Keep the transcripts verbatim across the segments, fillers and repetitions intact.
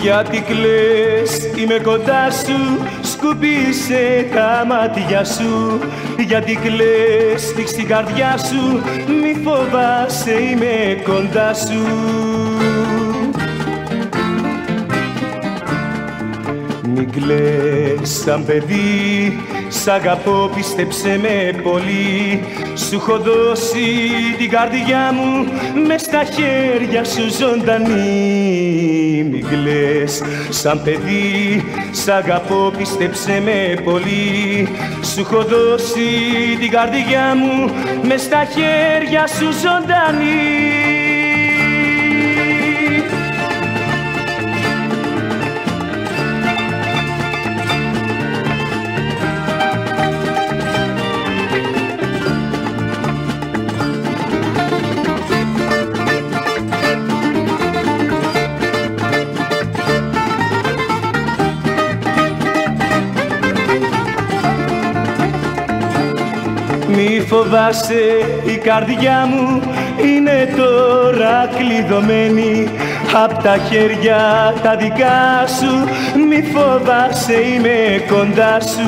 Γιατί κλαις, είμαι κοντά σου, σκουπίσε τα μάτια σου. Γιατί κλαις, σφίξ την καρδιά σου, μη φοβάσαι, είμαι κοντά σου. Μην κλαις σαν παιδί, σ' αγαπώ, πίστεψε με πολύ. Σου έχω δώσει την καρδιά μου, μες στα χέρια σου ζωντανή. Μην κλαις σαν παιδί, σ' αγαπώ, πίστεψε με πολύ. Σου έχω δώσει την καρδιά μου, μες στα χέρια σου ζωντανή. Μη φοβάσαι, η καρδιά μου είναι τώρα κλειδωμένη απ' τα χέρια τα δικά σου. Μη φοβάσαι, είμαι κοντά σου.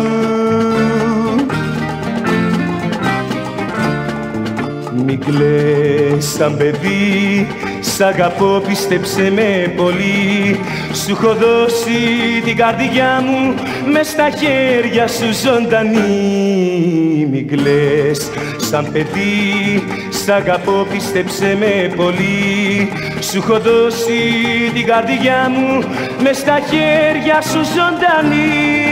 Μην κλαις σαν παιδί, σ' αγαπώ, πίστεψε με πολύ. Σου έχω δώσει την καρδιά μου, μες στα χέρια σου ζωντανή. Μην κλαις σαν παιδί, σ' αγαπώ, πίστεψε με πολύ. Σου έχω δώσει την καρδιά μου, μες στα χέρια σου ζωντανή.